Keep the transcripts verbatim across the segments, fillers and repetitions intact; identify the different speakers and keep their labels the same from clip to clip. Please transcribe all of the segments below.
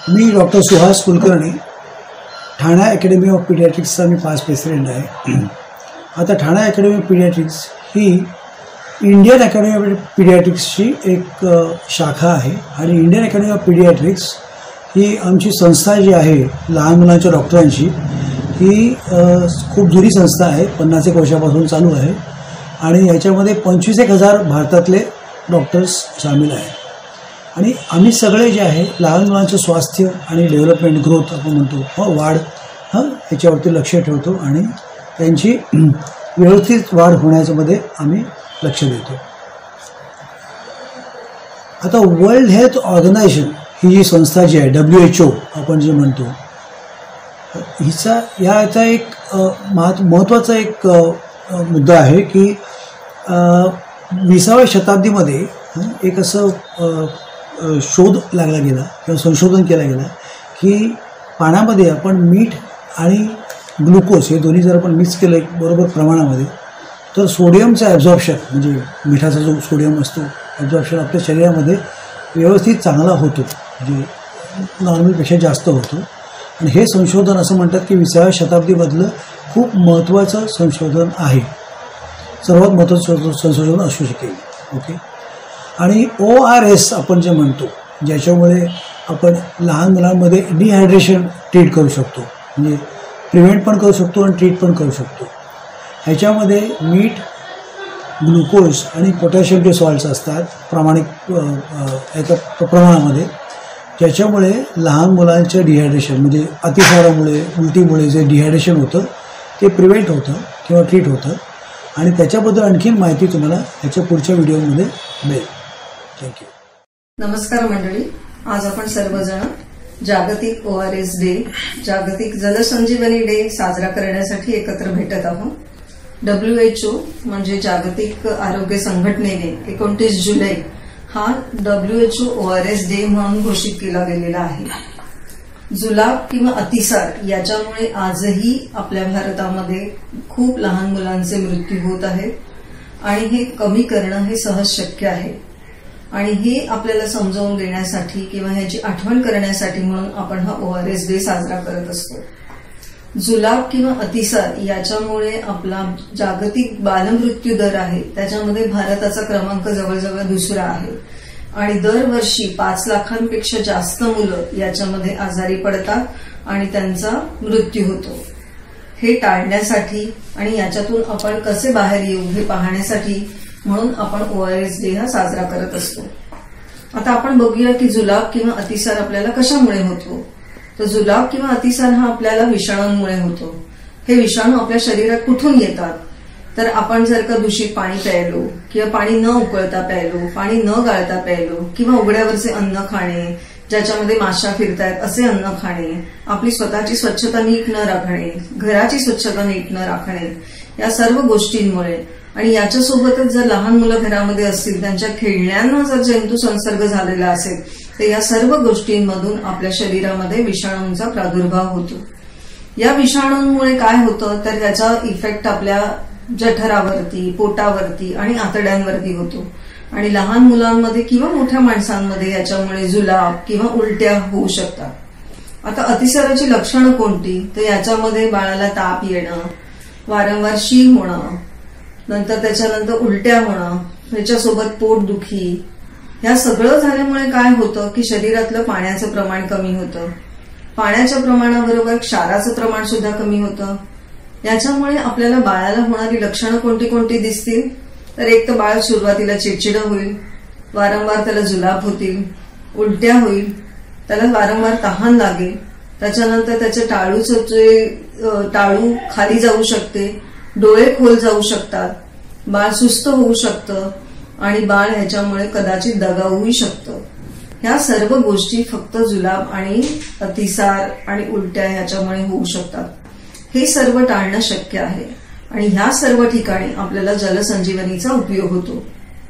Speaker 1: Me doctor Suhas Kulkarni, Thane academy of पिडियाट्रिक्सचा मी past president आहे. आता ठाणा अकॅडमी ऑफ पिडियाट्रिक्स ही इंडियन अकॅडमी ऑफ पिडियाट्रिक्सची एक शाखा आहे आणि इंडियन अकॅडमी ऑफ पिडियाट्रिक्स ही आमची संस्था जी आहे लहान मुलांच्या डॉक्टरांची, ही खूप जुनी संस्था आहे, पन्नास एक वर्षापासून चालू आहे आणि याच्यामध्ये पंचवीस एक हजार भारतातले डॉक्टर्स सामील आहेत. आणि आम्ही सगळे जे आहे लहान मुलांचं स्वास्थ्य आणि डेव्हलपमेंट, ग्रोथ आपण म्हणतो, हो वाढ, हां याच्यावरती लक्ष ठेवतो आणि त्यांची व्यवस्थित वाढ होण्यामध्ये आम्ही लक्ष देतो. आता वर्ल्ड हेल्थ ऑर्गनायझेशन ही जी संस्था जी आहे, डब्ल्यू एच ओ आपण जे म्हणतो, हिचा याचा एक महत् महत्त्वाचा एक मुद्दा आहे की विसाव्या शताब्दीमध्ये एक असं शोध लागला गेला किंवा संशोधन केला गेला की पाण्यामध्ये आपण मीठ आणि ग्लुकोज हे दोन्ही जर आपण मिक्स केलं बरोबर प्रमाणामध्ये तर सोडियमचं ॲब्झॉर्प्शन, म्हणजे मिठाचा जो सोडियम असतो ॲब्झॉर्प्शन आपल्या शरीरामध्ये व्यवस्थित चांगला होतो, म्हणजे नॉर्मलपेक्षा जास्त होतो. आणि हे संशोधन असं म्हणतात की विसाव्या शताब्दीमधलं खूप महत्त्वाचं संशोधन आहे, सर्वात महत्त्वाचं संशोधन असू शकेल. ओके. आणि ओ आर एस आपण जे म्हणतो, ज्याच्यामुळे आपण लहान मुलांमध्ये डिहायड्रेशन ट्रीट करू शकतो, म्हणजे प्रिव्हेंट पण करू शकतो आणि ट्रीट पण करू शकतो. ह्याच्यामध्ये मीठ, ग्लुकोज आणि पोटॅशियमचे सॉल्ट्स असतात प्रामाणिक एका प्रमाणामध्ये, ज्याच्यामुळे लहान मुलांचं डिहायड्रेशन म्हणजे अतिसारामुळे, उलटीमुळे जे डिहायड्रेशन होतं ते प्रिव्हेंट होतं किंवा ट्रीट होतं. आणि त्याच्याबद्दल आणखीन माहिती तुम्हाला ह्याच्या पुढच्या व्हिडिओमध्ये मिळेल. थँक्यू.
Speaker 2: नमस्कार मंडळी, आज आपण सर्वजण जागतिक ओ आर एस डे, जागतिक जलसंजीवनी डे साजरा करण्यासाठी एकत्र भेटत आहोत. डब्ल्यू एच ओ म्हणजे जागतिक आरोग्य संघटनेने एकोणतीस जुलै हा W H O O R S day म्हणून घोषित केला गेलेला आहे. जुलाब किंवा अतिसार याच्यामुळे आजही आपल्या भारतामध्ये खूप लहान मुलांचे मृत्यू होत आहेत आणि हे कमी करणं हे सहज शक्य आहे. आणि हे आपल्याला समजावून देण्यासाठी किंवा ह्याची आठवण करण्यासाठी म्हणून आपण हा ओ आर एस डे साजरा करत असतो. जुलाब किंवा अतिसार याच्यामुळे आपला जागतिक बालमृत्यू दर आहे त्याच्यामध्ये भारताचा क्रमांक जवळजवळ दुसरा आहे आणि दरवर्षी पाच लाखांपेक्षा जास्त मुलं याच्यामध्ये आजारी पडतात आणि त्यांचा मृत्यू होतो. हे टाळण्यासाठी आणि याच्यातून आपण कसे बाहेर येऊ हे पाहण्यासाठी म्हणून आपण ओ आर एस डे हा साजरा करत असतो. आता आपण बघूया की जुलाब किंवा अतिसार आपल्याला कशामुळे होतो. तर जुलाब किंवा अतिसार हा आपल्याला विषाणूंमुळे होतो. हे विषाणू आपल्या शरीरात कुठून येतात, तर आपण जर का दूषित पाणी प्यायलो किंवा पाणी न उकळता प्यायलो, पाणी न गाळता प्यायलो किंवा उघड्यावरचे अन्न खाणे, ज्याच्यामध्ये माशा फिरतायत असे अन्न खाणे, आपली स्वतःची स्वच्छता नीट न राखणे, घराची स्वच्छता नीट न राखणे, या सर्व गोष्टींमुळे आणि याच्यासोबतच जर लहान मुलं घरामध्ये असतील त्यांच्या खेळण्यांना जर जंतू संसर्ग झालेला असेल तर या सर्व गोष्टींमधून आपल्या शरीरामध्ये विषाणूंचा प्रादुर्भाव होतो. या विषाणूंमुळे काय होतं तर त्याचा इफेक्ट आपल्या जठरावरती, पोटावरती आणि आतड्यांवरती होतो आणि लहान मुलांमध्ये किंवा मोठ्या माणसांमध्ये याच्यामुळे जुलाब किंवा उलट्या होऊ शकतात. आता अतिसाराची लक्षणं कोणती, तर याच्यामध्ये बाळाला ताप येणं, वारंवार शी होणं, नंतर त्याच्यानंतर उलट्या होणं, त्याच्यासोबत पोटदुखी, या सगळं झाल्यामुळे काय होतं की शरीरातलं पाण्याचं प्रमाण कमी होतं. पाण्याच्या प्रमाणाबरोबर क्षाराचं प्रमाण सुद्धा कमी होतं. याच्यामुळे आपल्याला बाळाला होणारी लक्षणं कोणती कोणती दिसतील, तर एक तर बाळ सुरुवातीला चिडचिडं होईल, वारंवार त्याला जुलाब होतील, उलट्या होईल, त्याला वारंवार तहान लागेल, त्याच्यानंतर त्याचे टाळूचं जे टाळू खाली जाऊ शकते, डोळे खोल जाऊ शकतात, बाळ सुस्त होऊ शकतं आणि बाळ ह्याच्यामुळे कदाचित दगावूही शकतं. ह्या सर्व गोष्टी फक्त जुलाब आणि अतिसार आणि उलट्या ह्याच्यामुळे होऊ शकतात. हे सर्व टाळणं शक्य आहे आणि ह्या सर्व ठिकाणी आपल्याला जलसंजीवनीचा उपयोग होतो.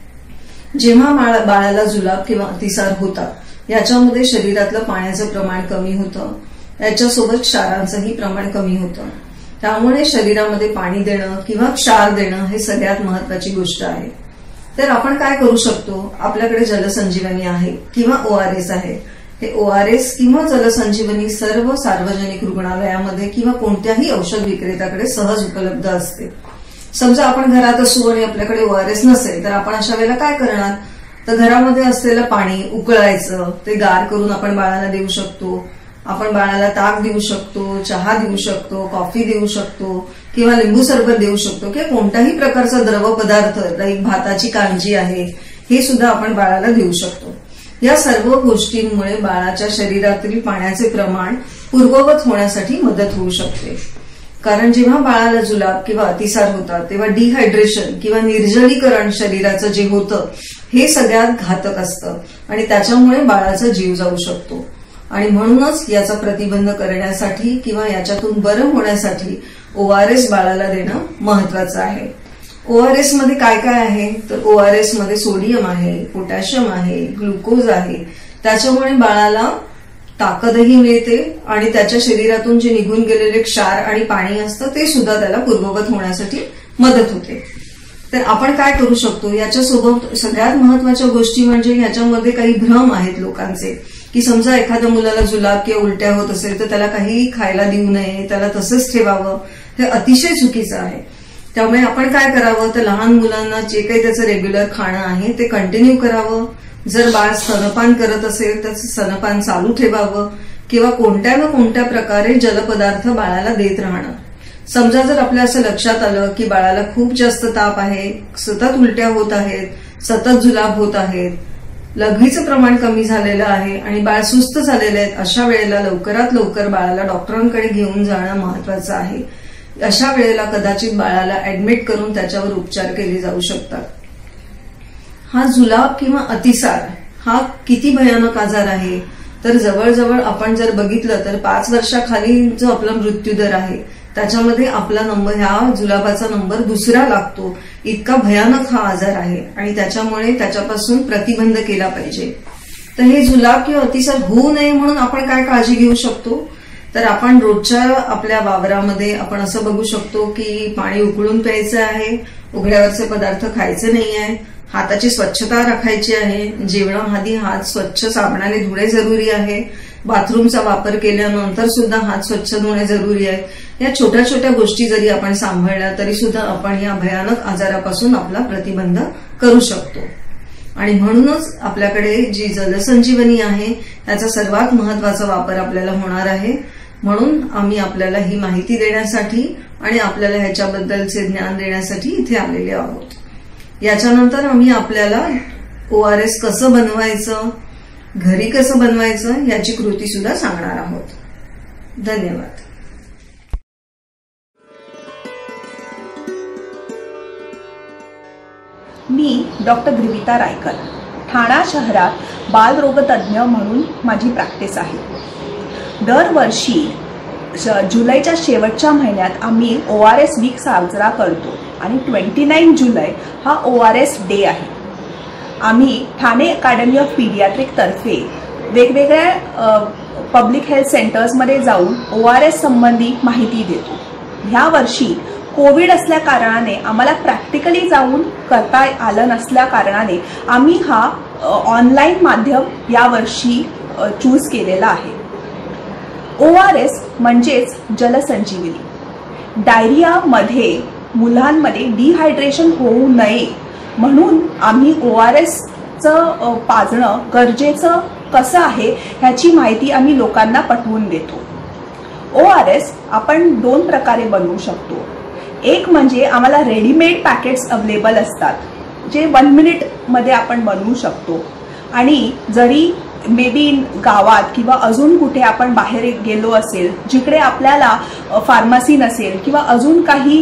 Speaker 2: जेव्हा बाळाला जुलाब किंवा अतिसार होतात याच्यामध्ये शरीरातलं पाण्याचं प्रमाण कमी होतं, याच्यासोबत क्षारांचंही प्रमाण कमी होतं. त्यामुळे शरीरामध्ये पाणी देणं किंवा क्षार देणं हे सगळ्यात महत्वाची गोष्ट आहे. तर आपण काय करू शकतो, आपल्याकडे जलसंजीवनी आहे किंवा ओ आर एस आहे, हे ओ आर एस किंवा जलसंजीवनी सर्व सार्वजनिक रुग्णालयामध्ये किंवा कोणत्याही औषध विक्रेत्याकडे सहज उपलब्ध असते. समजा आपण घरात असू आणि आपल्याकडे ओ आर एस नसेल तर आपण अशा वेळेला काय करणार, तर घरामध्ये असलेलं पाणी उकळायचं, ते गार करून आपण बाळाला देऊ शकतो. आपण बाळाला ताक देऊ शकतो, चहा देऊ शकतो, कॉफी देऊ शकतो किंवा लिंबू सरबत देऊ शकतो किंवा कोणत्याही प्रकारचा द्रव पदार्थ, लाईक भाताची कांजी आहे, हे सुद्धा आपण बाळाला देऊ शकतो. या सर्व गोष्टींमुळे बाळाच्या शरीरातील पाण्याचे प्रमाण पूर्ववत होण्यासाठी मदत होऊ शकते. कारण जेव्हा बाळाला जुलाब किंवा अतिसार होतात तेव्हा डिहायड्रेशन किंवा निर्जलीकरण शरीराचं जे होतं हे सगळ्यात घातक असतं आणि त्याच्यामुळे बाळाचा जीव जाऊ शकतो. आणि म्हणूनच याचा प्रतिबंध करण्यासाठी किंवा याच्यातून बरं होण्यासाठी ओ आर एस बाळाला देणं महत्वाचं आहे. ओ आर एस मध्ये काय काय आहे, तर ओ आर एस मध्ये सोडियम आहे, पोटॅशियम आहे, ग्लुकोज आहे. त्याच्यामुळे बाळाला ताकदही मिळते आणि त्याच्या शरीरातून जे निघून गेलेले क्षार आणि पाणी असतं ते सुद्धा त्याला पूर्ववत होण्यासाठी मदत होते. तर आपण काय करू शकतो, याच्यासोबत सगळ्यात महत्वाच्या गोष्टी म्हणजे याच्यामध्ये काही भ्रम आहेत लोकांचे, की समजा एखाद्या मुलाला जुलाब किंवा उलट्या होत असेल तर त्याला काही खायला देऊ नये, त्याला तसंच ठेवावं, हे अतिशय चुकीचं आहे. त्यामुळे आपण काय करावं, तर लहान मुलांना जे काही त्याचं रेग्युलर खाणं आहे ते कंटिन्यू करावं. जर बाळ स्तनपान करत असेल तर स्तनपान चालू ठेवावं किंवा कोणत्या ना कोणत्या प्रकारे जलपदार्थ बाळाला देत राहणं. समजा जर आपल्या असं लक्षात आलं की बाळाला खूप जास्त ताप आहे, सतत उलट्या होत आहेत, सतत जुलाब होत आहेत, लघवीचं प्रमाण कमी झालेलं आहे आणि बाळ सुस्त झालेलं आहे, अशा वेळेला लवकरात लवकर बाळाला डॉक्टरांकडे घेऊन जाणं महत्वाचं आहे. अशा वेळेला कदाचित बाळाला ऍडमिट करून त्याच्यावर उपचार केले जाऊ शकतात. हा जुलाब किंवा अतिसार हा किती भयानक आजार आहे, तर जवळजवळ आपण जर बघितलं तर पाच वर्षाखाली जो आपला मृत्यूदर आहे त्याच्यामध्ये आपला नंबर, ह्या जुलाबाचा नंबर दुसरा लागतो. इतका भयानक हा आजार आहे आणि त्याच्यामुळे त्याच्यापासून प्रतिबंध केला पाहिजे. तर हे जुलाब किंवा अतिसार होऊ नये म्हणून आपण काय काळजी घेऊ शकतो, तर आपण रोजच्या आपल्या वावरामध्ये आपण असं बघू शकतो की पाणी उकळून प्यायचं आहे, उघड्यावरचे पदार्थ खायचे नाही आहे, हाताची स्वच्छता राखायची आहे, जेवणाआधी हात स्वच्छ साबणाने धुणे जरुरी आहे, बाथरूमचा वापर केल्यानंतर सुद्धा हात स्वच्छ धुणे जरुरी आहे. या छोट्या छोट्या गोष्टी जरी आपण सांभाळल्या तरी सुद्धा आपण या भयानक आजारापासून आपला प्रतिबंध करू शकतो. आणि म्हणूनच आपल्याकडे जी जलसंजीवनी आहे त्याचा सर्वात महत्वाचा वापर आपल्याला होणार आहे. म्हणून आम्ही आपल्याला ही माहिती देण्यासाठी आणि आपल्याला ह्याच्याबद्दलचे ज्ञान देण्यासाठी इथे आलेले आहोत. याच्यानंतर आम्ही आपल्याला ओ आर एस कसं बनवायचं, घरी कसं बनवायचं याची कृती सुद्धा सांगणार आहोत. धन्यवाद.
Speaker 3: मी डॉक्टर ग्रीविता रायकर, ठाणा शहरात बालरोगतज्ञ म्हणून माझी प्रॅक्टिस आहे. दरवर्षी जुलैच्या शेवटच्या महिन्यात आम्ही ओ आर एस वीक साजरा करतो आणि ट्वेंटी नाईन जुलै हा ओ आर एस डे आहे. आम्ही ठाणे अकॅडमी ऑफ पीडियाट्रिक तर्फे वेगवेगळ्या पब्लिक हेल्थ सेंटर्समध्ये जाऊन ओ आर एस संबंधी माहिती देतो. ह्या वर्षी कोविड असल्या कारणाने आम्हाला प्रॅक्टिकली जाऊन करता आलं नसल्या कारणाने आम्ही हा ऑनलाईन माध्यम यावर्षी चूज केलेला आहे. ओ आर एस म्हणजेच जलसंजीवनी. डायरियामध्ये मुलांमध्ये डिहायड्रेशन होऊ नये म्हणून आम्ही ओ आर एसचं पाजणं गरजेचं कसं आहे ह्याची माहिती आम्ही लोकांना पटवून देतो. ओ आर एस आपण दोन प्रकारे बनवू शकतो. एक म्हणजे आम्हाला रेडीमेड पॅकेट्स अवेलेबल असतात जे वन मिनिटमध्ये आपण बनवू शकतो. आणि जरी मे बी गावात किंवा अजून कुठे आपण बाहेर गेलो असेल जिकडे आपल्याला फार्मसी नसेल किंवा अजून काही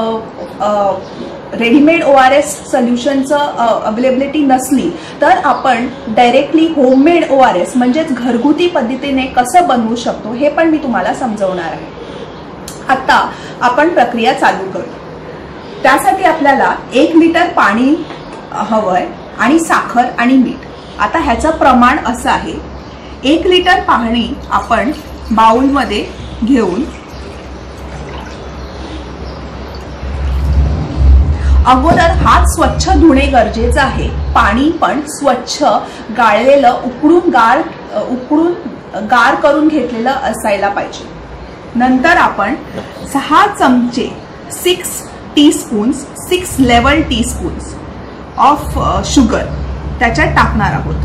Speaker 3: रेडीमेड ओ आर एस सोल्युशनचं अवेलेबिलिटी नसली तर आपण directly homemade O R S म्हणजेच घरगुती पद्धतीने कसं बनवू शकतो हे पण मी तुम्हाला समजवणार आहे. आता आपण प्रक्रिया चालू करू. त्यासाठी आपल्याला एक लिटर पाणी हवंय आणि साखर आणि मीठ. आता ह्याचं प्रमाण असं आहे, एक लिटर पाणी आपण बाउलमध्ये घेऊन अगोदर हात स्वच्छ धुणे गरजेचं आहे. पाणी पण स्वच्छ गाळलेलं उकळून गार उकळून गार करून घेतलेलं असायला पाहिजे. नंतर आपण सहा चमचे six teaspoons six level teaspoons of sugar त्याच्यात टाकणार आहोत.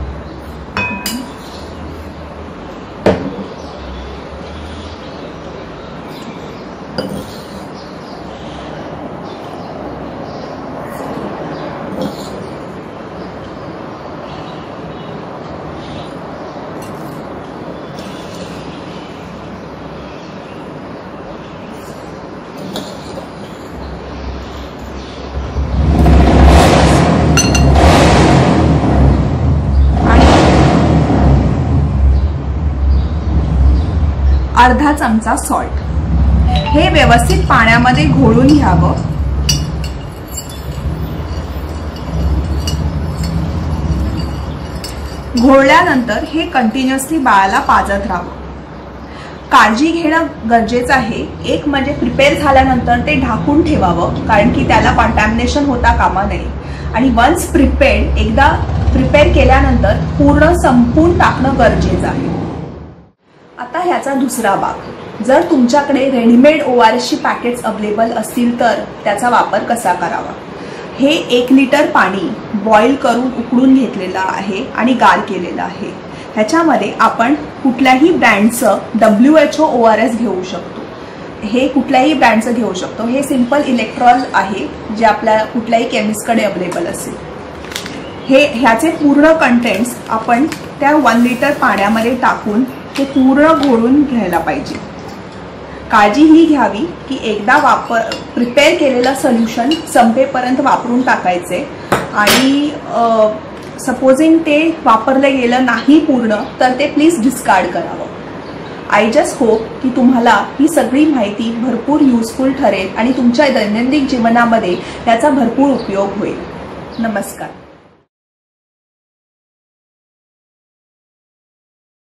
Speaker 3: अर्धा चमचा सॉल्ट. हे व्यवस्थित पाण्यामध्ये घोळून घ्यावं. घोळल्यानंतर हे कंटिन्युअसली बाळाला पाजत राहावं. काळजी घेणं गरजेचं आहे. एक म्हणजे प्रिपेअर झाल्यानंतर ते ढाकून ठेवावं, कारण की त्याला कॉन्टॅमिनेशन होता कामा नये. आणि वन्स प्रिपेअर्ड, एकदा प्रिपेअर केल्यानंतर पूर्ण संपून टाकणं गरजेचं आहे. आता ह्याचा दुसरा भाग, जर तुमच्याकडे रेडीमेड ओ आर एसची पॅकेट्स अवेलेबल असतील तर त्याचा वापर कसा करावा. हे एक लिटर पाणी बॉईल करून उकळून घेतलेलं आहे आणि गार केलेलं आहे. ह्याच्यामध्ये आपण कुठल्याही ब्रँडचं W H O O R S घेऊ शकतो. हे कुठल्याही ब्रँडचं घेऊ शकतो. हे सिंपल इलेक्ट्रॉल आहे जे आपल्या कुठल्याही केमिस्टकडे अवेलेबल असेल. हे ह्याचे पूर्ण कंटेंट्स आपण त्या वन लिटर पाण्यामध्ये टाकून ते पूर्ण घोळून घ्यायला पाहिजे. काळजी ही घ्यावी की एकदा वापर प्रिपेअर केलेलं सोल्युशन संपेपर्यंत वापरून टाकायचे. आणि सपोजिंग ते वापरलं गेलं नाही पूर्ण तर ते प्लीज डिस्कार्ड करावं. आय जस्ट होप की तुम्हाला ही सगळी माहिती भरपूर युजफुल ठरेल आणि तुमच्या दैनंदिन जीवनामध्ये त्याचा भरपूर उपयोग होईल. नमस्कार.